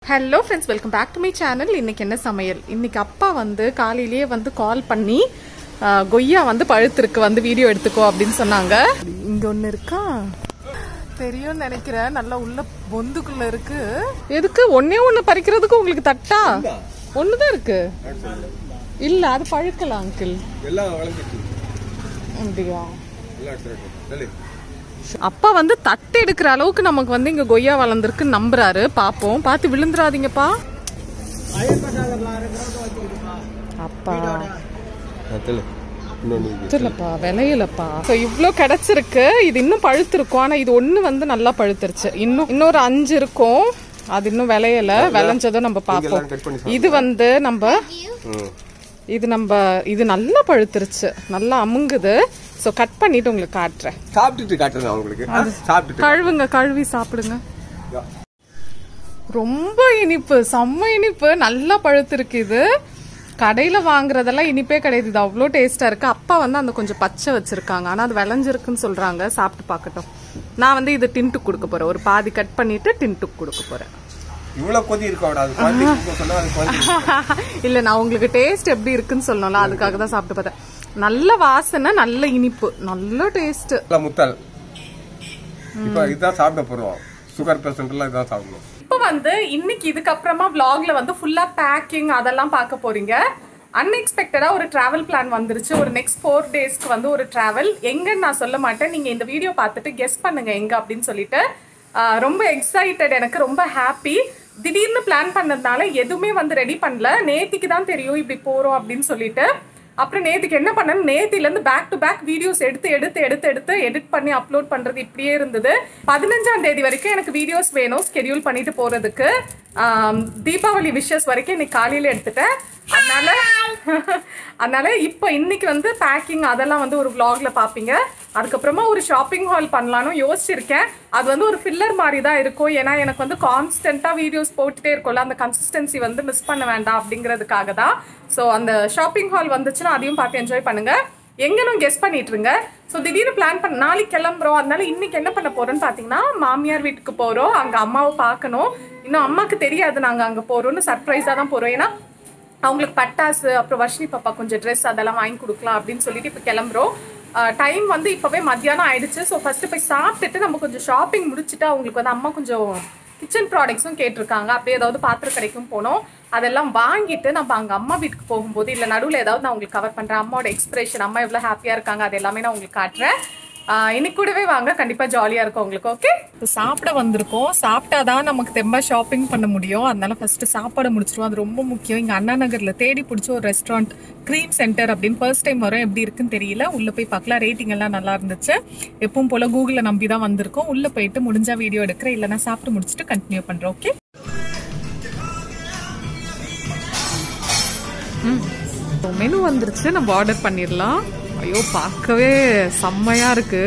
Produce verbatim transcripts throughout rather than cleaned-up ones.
Hello friends, welcome back to my channel. இன்னைக்கு என்ன சமையல்? இன்னைக்கு அப்பா வந்து காலையிலேயே வந்து கால் பண்ணி கொய்யா வந்து பழுத்திருக்கு வந்து வீடியோ எடுத்துக்கோ அப்படின்னு சொன்னாங்க. இங்க ஒன்னு இருக்கா தெரியும் நினைக்கிறேன். நல்லா உள்ள பொந்துக்குள்ள இருக்கு. எதுக்கு ஒண்ணே ஒண்ணு பறிக்கிறதுக்கு உங்களுக்கு தட்டா? ஒண்ணுதான் இருக்கு. இல்ல அது பழுக்கலாம் அங்கிள். எல்லாம் வளர்ந்துச்சு. அப்படியா? அப்பா வந்து தட்டு எடுக்கிற அளவுக்கு நமக்கு வந்து இங்க கொய்யா வளர்ந்துருக்கு நம்புறாரு. பாப்போம். பார்த்து விழுந்துராதீங்கப்பா. அப்பா இல்லப்பா விளையலப்பா. இவ்ளோ கிடைச்சிருக்கு. இது இன்னும் பழுத்திருக்கும். ஆனா இது ஒண்ணு வந்து நல்லா பழுத்துருச்சு. இன்னும் இன்னொரு அஞ்சு இருக்கும். அது இன்னும் விளையல. விளைஞ்சதும் நம்ம பாப்போம். இது வந்து நம்ம இது நம்ம இது நல்லா பழுத்துருச்சு. நல்லா அமுங்குது. சோ கட் பண்ணிட்டு உங்களுக்கு காட்டுறேன். சாப்பிட்டுட்டு காட்டுறேன் உங்களுக்கு. சாப்பிட்டுட்டு கழுவுங்க, கழுவி சாப்பிடுங்க. ரொம்ப இனிப்பு, செம்ம இனிப்பு. நல்லா பழுத்திருக்கு. இது கடையில வாங்குறதெல்லாம் இனிப்பே கிடையாது. இது அவ்வளோ டேஸ்டா இருக்கு. அப்பா வந்து அந்த கொஞ்சம் பச்சை வச்சிருக்காங்க. ஆனா அது விளைஞ்சிருக்குன்னு சொல்றாங்க. சாப்பிட்டு பார்க்கட்டும். நான் வந்து இது டின்ட்டுக்கு கொடுக்க போறேன். ஒரு பாதி கட் பண்ணிட்டு டின்ட்டுக்கு கொடுக்க போறேன். இவ்வளவு கொதி இருக்க இல்ல, நான் உங்களுக்கு டேஸ்ட் எப்படி இருக்குன்னு சொல்லணும்ல, அதுக்காக தான் சாப்பிட்டு பார்த்தேன். நல்ல வாசனை, நல்ல இனிப்பு, நல்ல டேஸ்ட். முத்தல் இப்ப இதான் சாப்பிட போறோம். சுகர் பேஷண்ட் எல்லாம் இதான் சாப்பிடுவோம். இப்ப வந்து இன்னைக்கு இதுக்கு அப்புறமா vlogல வந்து ஃபுல்லா பேக்கிங் அதெல்லாம் பார்க்க போறீங்க. அன்எக்ஸ்பெக்டடா ஒரு டிராவல் பிளான் வந்துருச்சு. ஒரு நெக்ஸ்ட் ஃபோர் டேஸ்க்கு வந்து ஒரு டிராவல். எங்கன்னு நான் சொல்ல மாட்டேன். நீங்க இந்த வீடியோ பார்த்துட்டு கெஸ் பண்ணுங்க எங்க அப்படின்னு சொல்லிட்டு. ரொம்ப எக்ஸைட்டட், எனக்கு ரொம்ப ஹாப்பி. திடீர்னு பிளான் பண்ணதுனால எதுவுமே வந்து ரெடி பண்ணல. நேத்திக்கு தான் தெரியும் இப்படி போறோம் அப்படின்னு சொல்லிட்டு. அப்புறம் நேத்துக்கு என்ன பண்ணேன், நேத்தில இருந்து பேக் டு பேக் வீடியோஸ் எடுத்து எடுத்து எடுத்து எடுத்து எடிட் பண்ணி அப்லோட் பண்றது இப்படியே இருந்தது. பதினஞ்சாம் தேதி வரைக்கும் எனக்கு வீடியோஸ் வேணும் ஸ்கெடியூல் பண்ணிட்டு போறதுக்கு. தீபாவளி விஷஸ் வரைக்கும் இன்னைக்கு காலையில எடுத்துட்டேன். அதனால அதனால இப்போ இன்னைக்கு வந்து பேக்கிங் அதெல்லாம் வந்து ஒரு vlogல பாப்பீங்க. அதுக்கப்புறமா ஒரு ஷாப்பிங் ஹால் பண்ணலான்னு யோசிச்சிருக்கேன். அது வந்து ஒரு ஃபில்லர் மாதிரி தான் இருக்கும். ஏன்னா எனக்கு வந்து கான்ஸ்டன்டா வீடியோஸ் போட்டுட்டே இருக்கும்ல, அந்த கன்சிஸ்டன்சி வந்து மிஸ் பண்ண வேண்டாம் அப்படிங்கிறதுக்காக தான். ஸோ அந்த ஷாப்பிங் ஹால் வந்துச்சுன்னா அதையும் பார்த்து என்ஜாய் பண்ணுங்க. எங்கேனும் கெஸ் பண்ணிட்டு இருங்க. ஸோ திடீர்னு பிளான் பண்ண நாளைக்கு கிளம்புறோம். அதனால இன்னைக்கு என்ன பண்ண போறோம்னு பார்த்தீங்கன்னா, மாமியார் வீட்டுக்கு போறோம். அங்கே அம்மாவை பார்க்கணும். இன்னும் அம்மாவுக்கு தெரியாது நாங்கள் அங்கே போறோம்னு. சர்ப்ரைஸாக தான் போறோம். ஏன்னா அவங்களுக்கு பட்டாசு, அப்புறம் வர்ஷினி பாப்பா கொஞ்சம் ட்ரெஸ் அதெல்லாம் வாங்கி கொடுக்கலாம் அப்படின்னு சொல்லிட்டு இப்போ கிளம்புறோம். டைம் வந்து இப்போவே மத்தியானம் ஆயிடுச்சு. ஸோ ஃபர்ஸ்ட் போய் சாப்பிட்டுட்டு நம்ம கொஞ்சம் ஷாப்பிங் முடிச்சுட்டு, அவங்களுக்கு வந்து அம்மா கொஞ்சம் கிச்சன் ப்ராடக்ட்ஸும் கேட்டிருக்காங்க. அப்படியே ஏதாவது பாத்திரம் கிடைக்கும் போனோம். அதெல்லாம் வாங்கிட்டு நம்ம அங்கே அம்மா வீட்டுக்கு போகும்போது இல்லை நடுவில் ஏதாவது நான் உங்களுக்கு கவர் பண்ணுறேன். அம்மாவோட எக்ஸ்பிரஷன், அம்மா எவ்வளோ ஹாப்பியாக இருக்காங்க, அது எல்லாமே நான் உங்களுக்கு காட்டுறேன். இன்னைக்கு கூடவே வாங்க, கண்டிப்பாக ஜாலியாக இருக்கும் உங்களுக்கு. ஓகே, இப்போ சாப்பிட வந்திருக்கோம். சாப்பிட்டாதான் நமக்கு தெம்பா ஷாப்பிங் பண்ண முடியும். அதனால ஃபர்ஸ்ட் சாப்பாடு முடிச்சிருவோம். அது ரொம்ப முக்கியம். இங்கே அண்ணா நகரில் தேடி பிடிச்ச ஒரு ரெஸ்டாரண்ட், க்ரீம் சென்டர் அப்படின்னு ஃபர்ஸ்ட் டைம் வரும். எப்படி இருக்குன்னு தெரியல. உள்ளே போய் பார்க்கலாம். ரேட்டிங் எல்லாம் நல்லா இருந்துச்சு. எப்பவும் போல கூகுளில் நம்பி தான் வந்திருக்கோம். உள்ளே போயிட்டு முடிஞ்சா வீடியோ எடுக்கிறேன், இல்லைன்னா சாப்பிட்டு முடிச்சுட்டு கண்டினியூ பண்ணுறோம். ஓகே, மெனு வந்துருச்சு. நம்ம ஆர்டர் பண்ணிடலாம். ஐயோ, பார்க்கவே செம்மையா இருக்கு.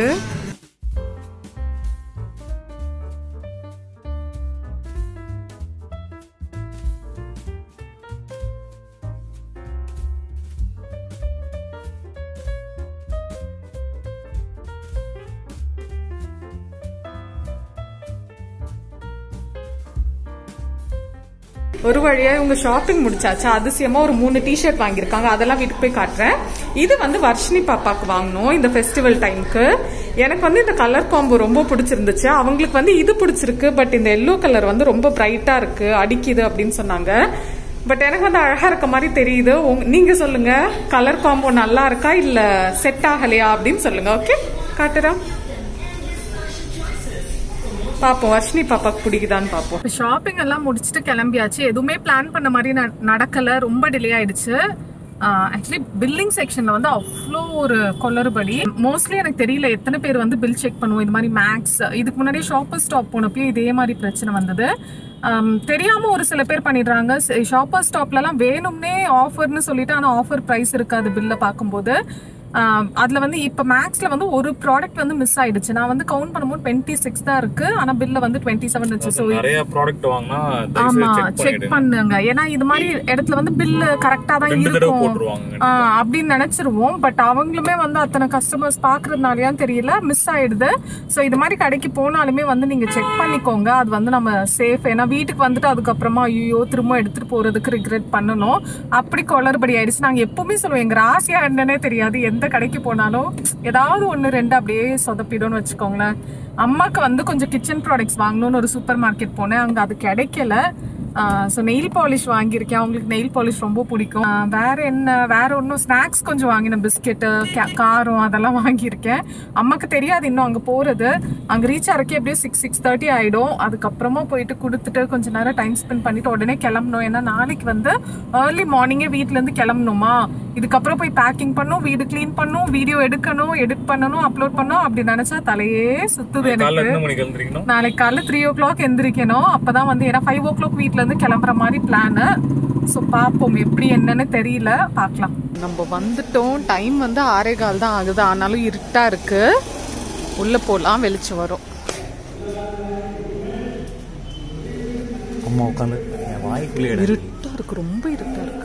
ஒரு வழியா இவங்க ஷாப்பிங் முடிச்சாச்சு. அதிசயமா ஒரு மூணு டிஷர்ட் வாங்கியிருக்காங்க. அதெல்லாம் வீட்டுக்கு போய் காட்டுறேன். இது வந்து வர்ஷினி பாப்பாக்கு வாங்கணும் இந்த ஃபெஸ்டிவல் டைமுக்கு. எனக்கு வந்து இந்த கலர் காம்போ ரொம்ப பிடிச்சிருந்துச்சு. அவங்களுக்கு வந்து இது பிடிச்சிருக்கு. பட் இந்த எல்லோ கலர் வந்து ரொம்ப பிரைட்டா இருக்கு, அடிக்குது அப்படின்னு சொன்னாங்க. பட் எனக்கு வந்து அழகா இருக்க மாதிரி தெரியுது. நீங்க சொல்லுங்க, கலர் காம்போ நல்லா இருக்கா இல்ல செட் ஆகலையா அப்படின்னு சொல்லுங்க. ஓகே, காட்டுறேன். பாப்போம் வர்ஷினி பாப்பாக்கு பிடிக்குதான்னு பாப்போம். ஷாப்பிங் எல்லாம் முடிச்சுட்டு கிளம்பியாச்சு. எதுவுமே பிளான் பண்ண மாதிரி நடக்கல. ரொம்ப டிலே ஆயிடுச்சு. ஆக்சுவலி பில்லிங் செக்ஷன்ல வந்து அவ்வளோ ஒரு கொளறுபடி. மோஸ்ட்லி எனக்கு தெரியல எத்தனை பேர் வந்து பில் செக் பண்ணுவோம். இது மாதிரி மேக்ஸ், இதுக்கு முன்னாடி ஷாப்பர் ஸ்டாப் போனப்பயும் இதே மாதிரி பிரச்சனை வந்தது. தெரியாம ஒரு சில பேர் பண்ணிடுறாங்க. ஷாப்பர் ஸ்டாப்ல எல்லாம் வேணும்னே ஆஃபர்னு சொல்லிட்டு, ஆனால் ஆஃபர் ப்ரைஸ் இருக்காது பில்ல பார்க்கும்போது. அதுல வந்து இப்ப மேக்ஸ்ல வந்து ஒரு ப்ராடக்ட் வந்து மிஸ் ஆயிடுச்சு. நான் வந்து கவுண்ட் பண்ணும்போது டுவெண்ட்டி சிக்ஸ் தான் இருக்கு, ஆனா பில்ல வந்து டுவெண்ட்டி செவன் இருந்துச்சு. ஸோ நிறைய ப்ராடக்ட் வாங்கினா ஆமா செக் பண்ணுங்க, ஏன்னா இது மாதிரி இடத்துல வந்து பில்லு கரெக்டா தான் இருக்கும் அப்படின்னு நினைச்சிருவோம். பட் அவங்களுமே வந்து அத்தனை கஸ்டமர்ஸ் பாக்குறதுனாலயான்னு தெரியல மிஸ் ஆயிடுது. ஸோ இது மாதிரி கடைக்கு போனாலுமே வந்து நீங்க செக் பண்ணிக்கோங்க, அது வந்து நம்ம சேஃப். ஏன்னா வீட்டுக்கு வந்துட்டு அதுக்கப்புறமா ஐயோ திரும்ப எடுத்துட்டு போறதுக்கு ரிக்ரெட் பண்ணணும், அப்படி குளறுபடி ஆயிடுச்சு. நாங்க எப்பவுமே சொல்லுவோம் எங்க ராசியா என்னன்னே தெரியாது, எந்த கடைக்கு போனாலும் ஏதாவது ஒன்று ரெண்டு அப்படியே சொதப்பிடும்னு வச்சுக்கோங்களேன். அம்மாவுக்கு வந்து கொஞ்சம் கிச்சன் ப்ராடக்ட்ஸ் வாங்கணும்னு ஒரு சூப்பர் மார்க்கெட் போனேன், அங்கே அது கிடைக்கல. ஸோ நெயில் பாலிஷ் வாங்கியிருக்கேன், அவங்களுக்கு நெயில் பாலிஷ் ரொம்ப பிடிக்கும். வேற என்ன வேற ஒன்றும் ஸ்நாக்ஸ் கொஞ்சம் வாங்கினேன், பிஸ்கெட்டு காரம் அதெல்லாம் வாங்கியிருக்கேன். அம்மாவுக்கு தெரியாது இன்னும் அங்கே போகிறது. அங்கே ரீச் ஆகிறக்கே எப்படியோ சிக்ஸ் சிக்ஸ் தேர்ட்டி ஆகிடும். அதுக்கப்புறமா போயிட்டு கொடுத்துட்டு கொஞ்சம் நேரம் டைம் ஸ்பெண்ட் பண்ணிட்டு உடனே கிளம்பணும். ஏன்னா நாளைக்கு வந்து ஏர்லி மார்னிங்கே வீட்டிலேருந்து கிளம்பணுமா, இதுக்கப்புறம் போய் பேக்கிங் பண்ணும், வீடு கிளீன் பண்ணும், வீடியோ எடுக்கணும், எடிட் பண்ணணும், அப்லோட் பண்ணணும். அப்படி நினைச்சா தலையே சுத்துது எனக்கு. நாளைக்கு காலைல த்ரீ ஓ கிளாக் எந்திரிக்கணும். அப்பதான் வந்து ஏன்னா ஃபைவ் ஓ கிளாக் வீட்டுல இருந்து கிளம்புற மாதிரி பிளானு. ஸோ பார்ப்போம் எப்படி என்னன்னு தெரியல, பார்க்கலாம். நம்ம வந்துட்டோம், டைம் வந்து ஆறே கால் தான் ஆகுது, ஆனாலும் இருட்டா இருக்கு. உள்ள போலாம், வெளிச்சம் வரும். அம்மா உட்காந்து இருட்டா இருக்கு, ரொம்ப இருட்டா இருக்கு.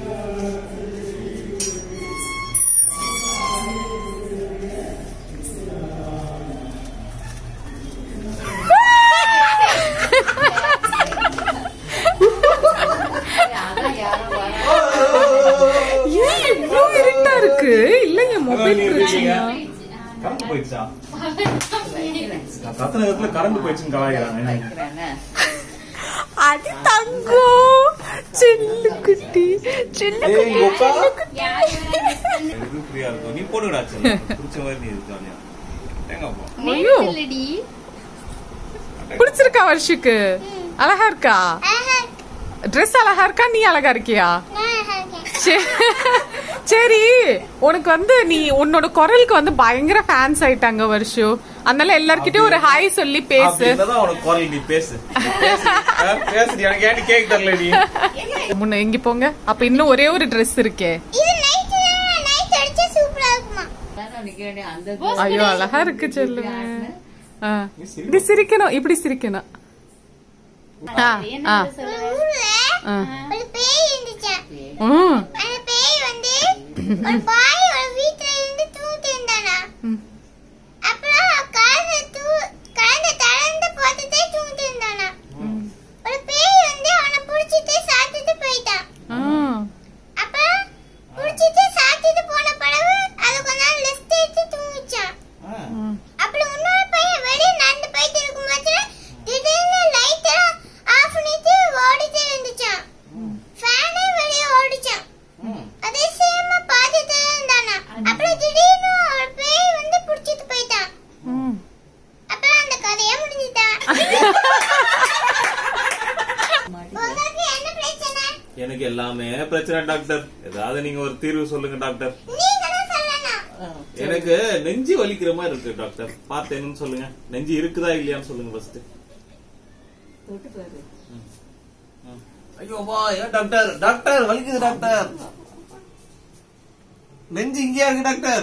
இல்லைங்க மொபைல் பிரச்சனையா? கரண்ட் போயிடுச்சா? சத்த நேரத்துல கரண்ட் போயிடுச்சுன்னு கலாய்க்கிறாங்க. அடி தங்கம் செல்ல குட்டி செல்ல குட்டி இது ஃப்ரீயா இருக்கும், நீ போடுடா செல்ல புடிச்ச மாதிரி நீ இருக்கானே. தேங்க போ. ஐயோ பிடிச்சிருக்கா வர்ஷுக்கு? அழகா இருக்கா? ட்ரெஸ் அழகா இருக்கா? நீ அழகா இருக்கியா? சரி, உனக்கு வந்து நீ உன்னோட குரலுக்கு வந்து பயங்கர ஃபேன்ஸ் ஆயிட்டாங்க வருஷம், அதனால எல்லார்கிட்டயும் ஒரு ஹாய் சொல்லி பேசு. முன்ன எங்க போங்க. அப்ப இன்னும் ஒரே ஒரு ட்ரெஸ் இருக்கே. ஐயோ அழகா இருக்கு சொல்லுவேன். இப்படி சிரிக்கணும், இப்படி சிரிக்கணும். ஒரு பாய் ஒரு வீட்ல இருந்து தூங்கிட்டு இருந்தானா. அப்புறம் கால்ல தூ கால்ல தளர்ந்து போட்டுட்டே தூங்கிட்டு இருந்தானா. ஒரு பேய் வந்து அவனை புடிச்சிட்டு சாத்திட்டு போயிட்டான். அப்புறம் புடிச்சிட்டு சாத்திட்டு போன பிறகு அது கொஞ்ச நேரம் ரெஸ்ட் எடுத்து தூங்கிச்சான். அப்புறம் இன்னொரு பையன் வெளியே நடந்து போயிட்டு இருக்கும்போது திடீர்னு லைட் ஆஃப் பண்ணிட்டு ஓடிட்டே இருந்துச்சான். ஃபேனே வெளியே ஓடிச்சான். அதே சேமா பாத்துட்டே இருந்தானா. அப்புறம் திடீர்னு ஒரு பேய் வந்து புடிச்சிட்டு போயிட்டான். அப்புறம் அந்த கதையே முடிஞ்சிட்டான். உங்களுக்கு என்ன பிரச்சனை? எனக்கு எல்லாமே பிரச்சனை டாக்டர், ஏதாவது நீங்க ஒரு தீர்வு சொல்லுங்க டாக்டர். நீங்க தான் சொல்லணும். எனக்கு நெஞ்சு வலிக்கிற மாதிரி இருக்கு டாக்டர், பார்த்து என்னன்னு சொல்லுங்க. நெஞ்சு இருக்குதா இல்லையான்னு சொல்லுங்க ஃபர்ஸ்ட். ஐயோ வா ஏன் டாக்டர்? டாக்டர் வலிக்குது டாக்டர், நெஞ்சு இங்கேயா இருக்கு டாக்டர்?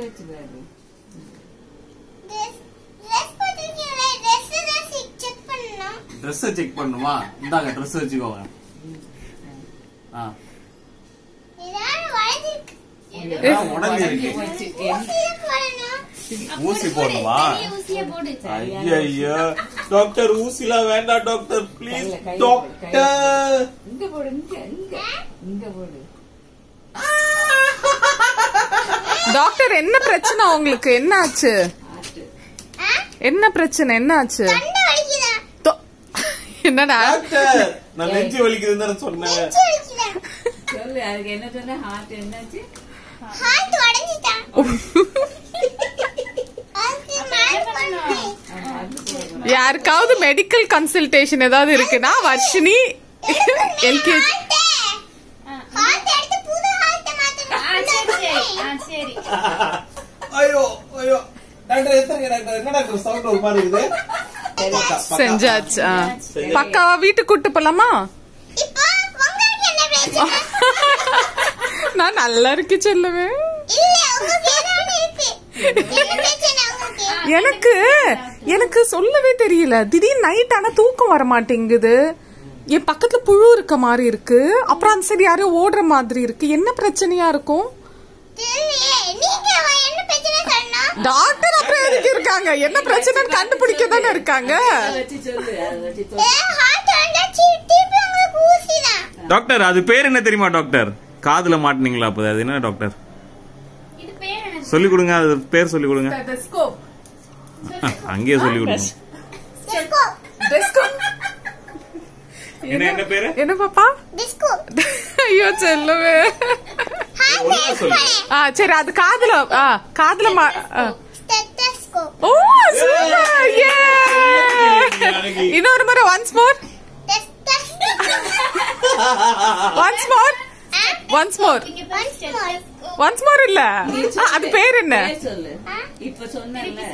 ட்ரெஸ் செக் பண்ணுமா? இந்தாங்க ட்ரெஸ் வச்சுக்கோங்க. ஊசி போடுமா? ஐயோ டாக்டர் ஊசிலாம் வேண்டாம் டாக்டர், பிளீஸ் டாக்டர். இங்க போடு, இங்க போடு. டாக்டர் என்ன பிரச்சனை உங்களுக்கு? என்ன ஆச்சு? என்ன பிரச்சனை? என்ன ஆச்சு? என்னடா நான் நெஞ்சு வலிக்குதுன்னு சொன்னேன். சொல்லு, அதுக்கு என்ன சொன்ன? ஹார்ட் என்னாச்சு? ஹார்ட் உடைஞ்சிட்டா. யாருக்காவது மெடிக்கல் கன்சல்டேஷன் ஏதாவது இருக்குன்னா வர்ஷினி எல்கேஜி. ஐயோ ஐயோ டாக்டர் எத்தனை டாக்டர் என்ன டாக்டர் சவுண்ட் ஒரு மாதிரி இருக்குது? செஞ்சாச்சு. பக்காவா வீட்டுக்கு கூட்டு போலாமா? இப்போ உங்களுக்கு என்ன பிரச்சனை? நான் நல்லா இருக்கு சொல்லுவேன். இல்ல உங்களுக்கு எனக்கு எனக்கு சொல்லவே தெரியல. திடீர்னு நைட் ஆனா தூக்கம் வர மாட்டேங்குது. என் பக்கத்துல புழு இருக்க மாதிரி இருக்கு. அப்புறம் அந்த சைடு யாரோ ஓடுற மாதிரி இருக்கு. என்ன பிரச்சனையா இருக்கும்? டாக்டர் அப்புறம் எதுக்கு இருக்காங்க? என்ன பிரச்சனை கண்டுபிடிக்க தானே இருக்காங்க. டாக்டர் அது பேர் என்ன தெரியுமா டாக்டர்? காதுல மாட்டினீங்களா? அப்ப அது என்ன டாக்டர் சொல்லி கொடுங்க. அது பேர் சொல்லி கொடுங்க. அங்கேயே சொல்லி கொடுங்க. என்ன என்ன பேரு? என்ன பாப்பா? ஐயோ செல்லவே. ஆ சரி, அது காதுல காதுல ஓ சூப்பர். யே இன்னொரு முறை once more once more once more once more இல்ல, அது பேர் என்ன? இப்ப சொன்னேன்ல.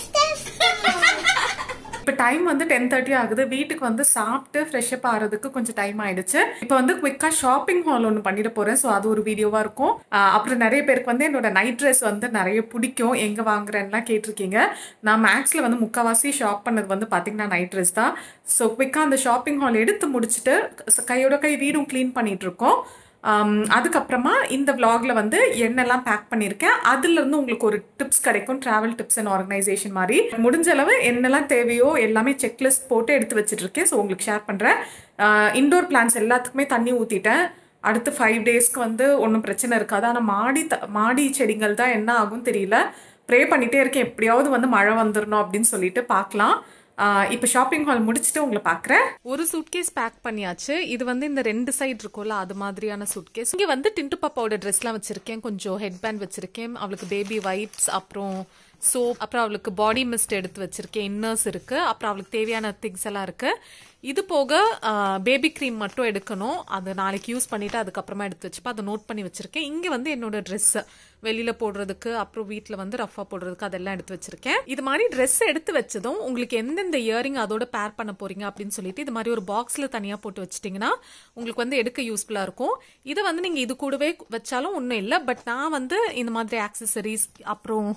இப்போ டைம் வந்து டென் தேர்ட்டி ஆகுது. வீட்டுக்கு வந்து சாப்பிட்டு ஃப்ரெஷ் அப் ஆகிறதுக்கு கொஞ்சம் டைம் ஆயிடுச்சு. இப்போ வந்து குவிக்காக ஷாப்பிங் ஹால் ஒன்று பண்ணிட்டு போகிறேன். ஸோ அது ஒரு வீடியோவாக இருக்கும். அப்புறம் நிறைய பேருக்கு வந்து என்னோட நைட் ட்ரெஸ் வந்து நிறைய பிடிக்கும், எங்கே வாங்குறேன்லாம் கேட்டிருக்கீங்க. நான் மேக்ஸில் வந்து முக்கால்வாசி ஷாப் பண்ணது வந்து பார்த்திங்கன்னா நைட் ட்ரெஸ் தான். ஸோ குவிக்காக அந்த ஷாப்பிங் ஹால் எடுத்து முடிச்சுட்டு கையோட கை வீடும் க்ளீன் பண்ணிகிட்ருக்கோம். அதுக்கப்புறமா இந்த விலாகில் வந்து என்னெல்லாம் பேக் பண்ணியிருக்கேன், அதுலேருந்து உங்களுக்கு ஒரு டிப்ஸ் கிடைக்கும், ட்ராவல் டிப்ஸ் அண்ட் ஆர்கனைசேஷன் மாதிரி. முடிஞ்ச அளவு என்னெல்லாம் தேவையோ எல்லாமே செக்லிஸ்ட் போட்டு எடுத்து வச்சுட்ருக்கேன். ஸோ உங்களுக்கு ஷேர் பண்ணுறேன். இன்டோர் பிளான்ஸ் எல்லாத்துக்குமே தண்ணி ஊற்றிட்டேன். அடுத்து ஃபைவ் டேஸ்க்கு வந்து ஒன்றும் பிரச்சனை இருக்காது. ஆனால் மாடி த மாடி செடிகள் தான் என்ன ஆகும் தெரியல. ப்ரே பண்ணிகிட்டே இருக்கேன், எப்படியாவது வந்து மழை வந்துடணும் அப்படின்னு சொல்லிட்டு பார்க்கலாம். இப்போ ஷாப்பிங் ஹால் முடிச்சுட்டு உங்களை பார்க்குறேன். ஒரு சூட்கேஸ் பேக் பண்ணியாச்சு. இது வந்து இந்த ரெண்டு சைடு இருக்கும்ல அது மாதிரியான சூட்கேஸ். இங்கே வந்து டிண்டு பாப்பாவோட ட்ரெஸ்லாம் வச்சுருக்கேன், கொஞ்சம் ஹெட் பேண்ட் வச்சுருக்கேன், அவளுக்கு பேபி வைப்ஸ், அப்புறம் சோப், அப்புறம் அவளுக்கு பாடி மிஸ்ட் எடுத்து வச்சுருக்கேன், இன்னர்ஸ் இருக்குது, அப்புறம் அவளுக்கு தேவையான திங்ஸ் எல்லாம் இருக்குது. இது போக பேபி க்ரீம் மட்டும் எடுக்கணும், அது நாளைக்கு யூஸ் பண்ணிவிட்டு அதுக்கப்புறமா எடுத்து வச்சுப்பேன். அதை நோட் பண்ணி வச்சுருக்கேன். இங்கே வந்து என்னோட ட்ரெஸ்ஸு வெளியில் போடுறதுக்கு, அப்புறம் வீட்டில் வந்து ரஃபாக போடுறதுக்கு அதெல்லாம் எடுத்து வச்சுருக்கேன். இது மாதிரி ட்ரெஸ் எடுத்து வச்சதும் உங்களுக்கு எந்தெந்த இயரிங் அதோட பேர் பண்ண போகிறீங்க அப்படின்னு சொல்லிட்டு இது மாதிரி ஒரு பாக்ஸில் தனியாக போட்டு வச்சிட்டிங்கன்னா உங்களுக்கு வந்து எடுக்க யூஸ்ஃபுல்லாக இருக்கும். இதை வந்து நீங்கள் இது கூடவே வச்சாலும் ஒன்றும் இல்லை. பட் நான் வந்து இந்த மாதிரி ஆக்சசரிஸ், அப்புறம்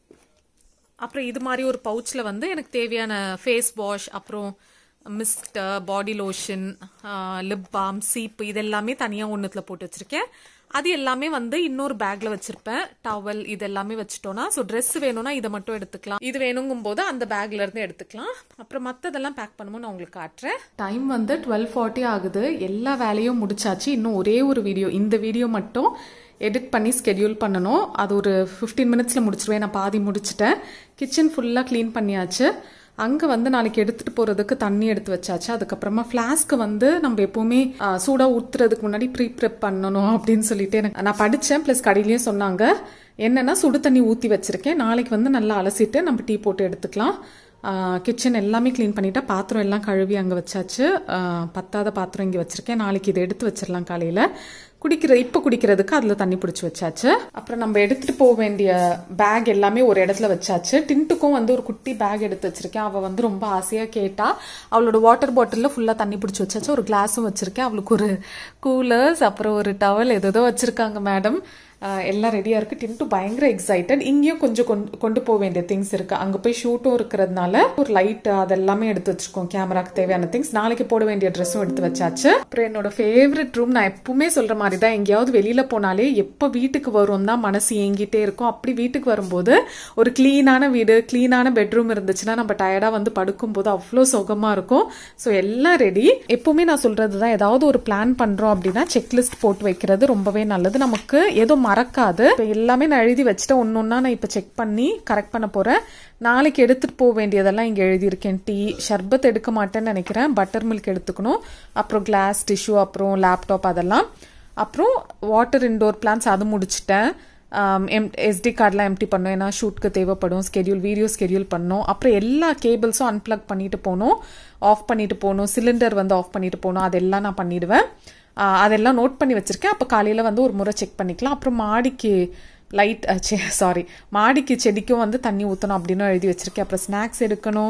அப்புறம் இது மாதிரி ஒரு பவுச்சில் வந்து எனக்கு தேவையான ஃபேஸ் வாஷ், அப்புறம் mist, body lotion, lip balm, சீப்பு இதெல்லாமே தனியாக ஒன்றுத்தில் போட்டு வச்சுருக்கேன். அது எல்லாமே வந்து இன்னொரு பேக்கில் வச்சுருப்பேன். டவல் இது எல்லாமே வச்சுட்டோன்னா, ஸோ ட்ரெஸ் வேணும்னா இதை மட்டும் எடுத்துக்கலாம், இது வேணுங்கும் போது அந்த பேக்லேருந்து எடுத்துக்கலாம். அப்புறம் மற்றதெல்லாம் பேக் பண்ணும்போது நான் உங்களுக்கு காட்டுறேன். டைம் வந்து டுவெல் ஃபார்ட்டி ஆகுது. எல்லா வேலையும் முடிச்சாச்சு. இன்னும் ஒரே ஒரு வீடியோ, இந்த வீடியோ மட்டும் எடிட் பண்ணி ஸ்கெடியூல் பண்ணணும். அது ஒரு ஃபிஃப்டீன் மினிட்ஸில் முடிச்சிருவேன். நான் பாதி முடிச்சிட்டேன். கிச்சன் ஃபுல்லாக க்ளீன் பண்ணியாச்சு. அங்கே வந்து நாளைக்கு எடுத்துகிட்டு போகிறதுக்கு தண்ணி எடுத்து வச்சாச்சு. அதுக்கப்புறமா ஃப்ளாஸ்க்கு வந்து நம்ம எப்போவுமே சூடாக ஊற்றுறதுக்கு முன்னாடி ப்ரீ ப்ரெப் பண்ணணும் அப்படின்னு சொல்லிட்டு எனக்கு நான் படித்தேன். ப்ளஸ் கடையிலையும் சொன்னாங்க. என்னென்னா சுடு தண்ணி ஊற்றி வச்சுருக்கேன். நாளைக்கு வந்து நல்லா அலசிட்டு நம்ம டீ போட்டு எடுத்துக்கலாம். கிச்சன் எல்லாமே க்ளீன் பண்ணிவிட்டா, பாத்திரம் எல்லாம் கழுவி அங்கே வச்சாச்சு. பத்தாத பாத்திரம் இங்கே வச்சுருக்கேன். நாளைக்கு இதை எடுத்து வச்சிடலாம். காலையில் குடிக்கிற இப்போ குடிக்கிறதுக்கு அதில் தண்ணி பிடிச்சி வச்சாச்சு. அப்புறம் நம்ம எடுத்துகிட்டு போக வேண்டிய பேக் எல்லாமே ஒரு இடத்துல வச்சாச்சு. டின்ட்டுக்கும் வந்து ஒரு குட்டி பேக் எடுத்து வச்சிருக்கேன். அவள் வந்து ரொம்ப ஆசையாக கேட்டா. அவளோட வாட்டர் பாட்டிலில் ஃபுல்லாக தண்ணி பிடிச்சி வச்சாச்சு. ஒரு கிளாஸும் வச்சுருக்கேன். அவளுக்கு ஒரு கூலர்ஸ், அப்புறம் ஒரு டவல் எதோ வச்சுருக்காங்க மேடம். எல்லாம் ரெடியாக இருக்குது. டின்ட்டு பயங்கர எக்ஸைட்டட். இங்கேயும் கொஞ்சம் கொண்டு கொண்டு போக வேண்டிய திங்ஸ் இருக்குது. அங்கே போய் ஷூட்டும் இருக்கிறதுனால ஒரு லைட்டு அதெல்லாமே எடுத்து வச்சுருக்கோம். கேமராக்கு தேவையான திங்ஸ், நாளைக்கு போட வேண்டிய ட்ரெஸ்ஸும் எடுத்து வச்சாச்சு. அப்புறம் என்னோட ஃபேவரட் ரூம், நான் எப்பவுமே சொல்கிற மாதிரி தான், எங்கேயாவது வெளியில் போனாலே எப்போ வீட்டுக்கு வரும் தான் மனசு ஏங்கிட்டே இருக்கும். அப்படி வீட்டுக்கு வரும்போது ஒரு க்ளீனான வீடு, க்ளீனான பெட்ரூம் இருந்துச்சுன்னா நம்ம டயர்டாக வந்து படுக்கும்போது அவ்வளோ சுகமாக இருக்கும். ஸோ எல்லாம் ரெடி. எப்பவுமே நான் சொல்கிறது தான், ஏதாவது ஒரு பிளான் பண்ணுறோம் அப்படின்னா செக்லிஸ்ட் போட்டு வைக்கிறது ரொம்பவே நல்லது. நமக்கு ஏதோ மறக்காது. எல்லாமே நான் எழுதி வச்சுட்டு ஒன்று ஒன்றா நான் இப்போ செக் பண்ணி கரெக்ட் பண்ண போகிறேன். நாளைக்கு எடுத்துகிட்டு போக வேண்டியதெல்லாம் இங்கே எழுதியிருக்கேன். டீ, ஷர்பத் எடுக்க மாட்டேன்னு நினைக்கிறேன். பட்டர் மில்க் எடுத்துக்கணும். அப்புறம் கிளாஸ், டிஷ்யூ, அப்புறம் லேப்டாப் அதெல்லாம். அப்புறம் வாட்டர், இன்டோர் பிளான்ஸ் அது முடிச்சிட்டேன். எம் எஸ்டி கார்டெலாம் எம்டி பண்ணோம், ஏன்னா ஷூட்க்கு தேவைப்படும். ஸ்கெடியூல், வீடியோ ஸ்கெடியூல் பண்ணோம். அப்புறம் எல்லா கேபிள்ஸும் அன்பிளக் பண்ணிட்டு போகணும், ஆஃப் பண்ணிட்டு போகணும். சிலிண்டர் வந்து ஆஃப் பண்ணிட்டு போகணும். அதெல்லாம் நான் பண்ணிடுவேன். அதெல்லாம் நோட் பண்ணி வச்சுருக்கேன். அப்போ காலையில் வந்து ஒரு முறை செக் பண்ணிக்கலாம். அப்புறம் மாடிக்கு லைட் சாரி மாடிக்கு செடிக்கும் வந்து தண்ணி ஊற்றணும் அப்படின்னு எழுதி வச்சுருக்கேன். அப்புறம் ஸ்நாக்ஸ் எடுக்கணும்.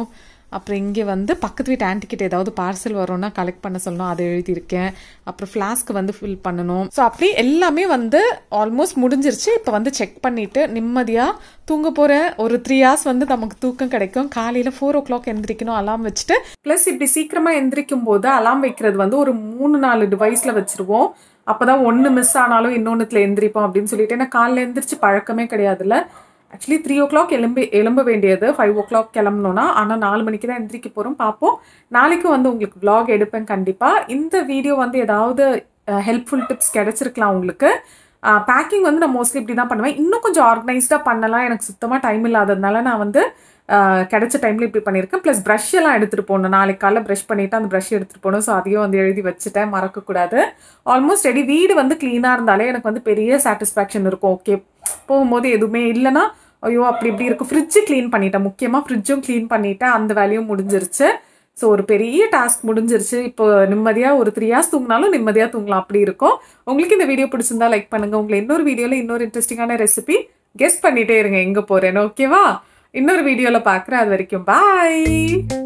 அப்புறம் இங்கே வந்து பக்கத்து வீட்டு ஆன்டிக்கிட்ட ஏதாவது பார்சல் வரும்னா கலெக்ட் பண்ண சொல்லணும், அதை எழுதியிருக்கேன். அப்புறம் ஃப்ளாஸ்க் வந்து ஃபில் பண்ணணும். ஸோ அப்படி எல்லாமே வந்து ஆல்மோஸ்ட் முடிஞ்சிருச்சு. இப்போ வந்து செக் பண்ணிட்டு நிம்மதியாக தூங்க போகிறேன். ஒரு த்ரீ ஹவர்ஸ் வந்து நமக்கு தூக்கம் கிடைக்கும். காலையில் ஃபோர் ஓ கிளாக் எந்திரிக்கணும் அலாம் வச்சுட்டு. ப்ளஸ் இப்படி சீக்கிரமாக எந்திரிக்கும் போது அலாம் வைக்கிறது வந்து ஒரு மூணு நாலு டிவைஸில் வச்சுருவோம். அப்போதான் ஒன்று மிஸ் ஆனாலும் இன்னொன்றுத்துல எந்திரிப்போம் அப்படின்னு சொல்லிட்டு. ஏன்னா காலையில் எந்திரிச்சு பழக்கமே கிடையாதுல்ல. ஆக்சுவலி த்ரீ ஓ கிளாக் எலும்பி எலும்ப வேண்டியது ஃபைவ் ஓ கிளாக் கிளம்பணும்னா, ஆனால் நாலு மணிக்கு தான் எந்திரிக்க போகிறோம். பார்ப்போம். நாளைக்கு வந்து உங்களுக்கு vlog எடுப்பேன் கண்டிப்பாக. இந்த வீடியோ வந்து ஏதாவது ஹெல்ப்ஃபுல் டிப்ஸ் கிடைச்சிருக்கலாம் உங்களுக்கு. பேக்கிங் வந்து நான் மோஸ்ட்லி இப்படி தான் பண்ணுவேன். இன்னும் கொஞ்சம் ஆர்கனைஸ்டாக பண்ணலாம், எனக்கு சுத்தமாக டைம் இல்லாததுனால நான் வந்து கிடைச்ச டைமில் இப்படி பண்ணியிருக்கேன். ப்ளஸ் ப்ரஷ் எல்லாம் எடுத்துகிட்டு போகணும். நாளைக்கு காலைல ப்ரஷ் பண்ணிவிட்டு அந்த ப்ரஷ் எடுத்துகிட்டு போகணும். ஸோ அதையும் வந்து எழுதி வச்சுட்டேன், மறக்கக்கூடாது. Almost ready. வீடு வந்து க்ளீனாக இருந்தாலே எனக்கு வந்து பெரிய சாட்டிஸ்ஃபேக்ஷன் இருக்கும். ஓகே போகும்போது எதுவுமே இல்லைன்னா ஐயோ அப்படி இப்படி இருக்கும். ஃப்ரிட்ஜு க்ளீன் பண்ணிட்டேன், முக்கியமாக ஃப்ரிட்ஜும் க்ளீன் பண்ணிவிட்டேன். அந்த வேலையும் முடிஞ்சிருச்சு. ஸோ ஒரு பெரிய டாஸ்க் முடிஞ்சிருச்சு. இப்போ நிம்மதியாக ஒரு த்ரீ ஹார்ஸ் தூங்கினாலும் நிம்மதியாக தூங்கலாம், அப்படி இருக்கும். உங்களுக்கு இந்த வீடியோ பிடிச்சிருந்தா லைக் பண்ணுங்கள். உங்களை இன்னொரு வீடியோவில் இன்னொரு இன்ட்ரெஸ்டிங்கான ரெசிபி கெஸ் பண்ணிகிட்டே இருங்க எங்கே போகிறேன்னு. ஓகேவா? இன்னொரு வீடியோவில் பார்க்குறேன். அது வரைக்கும் பாய்.